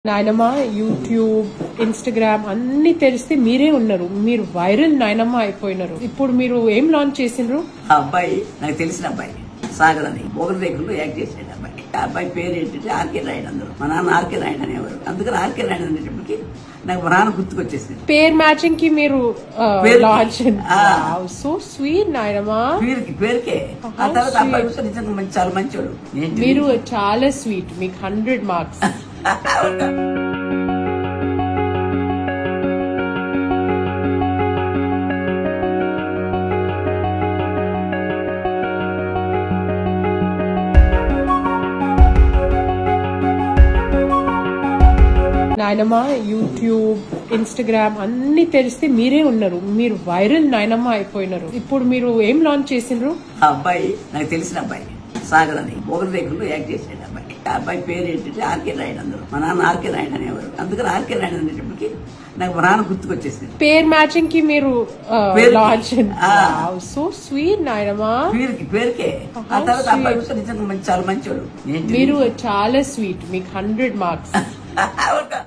నాయనమ్మ YouTube Instagram అన్ని తెరిస్తే మీరే ఉన్నారు. మీరు వైరల్ నాయనమ్మ అయిపోయినారు. ఇప్పుడు మీరు ఏం లాంచ్ చేసిండ్రు? ఆ అబ్బాయి నాకు తెలిసిన అబ్బాయి సాగర్ అని ఒకరి రేకుల్లో యాక్ట్ చేసాడు అబ్బాయి. ఆ అబ్బాయి పేరు ఏంటంటే ఆర్కే రాయుడు. అందరూ మా నాన్న ఆర్కే రాయుడు అనేవారు. అందుకని ఆర్కే రాయుడు అనేటప్పటికి నాకు మా నాన్న గుర్తుకొచ్చేసింది. పేరు మ్యాచింగ్ కి మీరు లాంచ్. సో స్వీట్ నాయనమ్మ. పేరుకే ఆ తర్వాత అబ్బాయి కూడా నిజంగా మంచి చాలా మంచోడు. మీరు చాలా స్వీట్. మీకు 100 మార్క్స్. నాయనమ్మ యూట్యూబ్ ఇన్స్టాగ్రామ్ అన్ని తెరిస్తే మీరే ఉన్నారు. మీరు వైరల్ నాయనమ్మ అయిపోయినారు. ఇప్పుడు మీరు ఏం లాంచ్ చేసిండ్రు? ఆ అబ్బాయి నాకు తెలిసిన అబ్బాయి సాగర్ అని ఒకరి రేకుల్లో యాక్ట్ చేసాడు అబ్బాయి. ఆ అబ్బాయి పేరు ఏంటంటే ఆర్కే రాయుడు. అందరూ మా నాన్న ఆర్కే రాయుడు అనేవారు. అందుకని ఆర్కే రాయుడు అనేటప్పటికి నాకు మా నాన్న గుర్తుకొచ్చేసింది. పేరు మ్యాచింగ్ కి మీరు లాంచ్. సో స్వీట్ నాయనమ్మ. పేరుకే ఆ తర్వాత అబ్బాయి కూడా నిజంగా చాలా మంచోడు. మీరు చాలా స్వీట్. మీకు 100 మార్క్స్.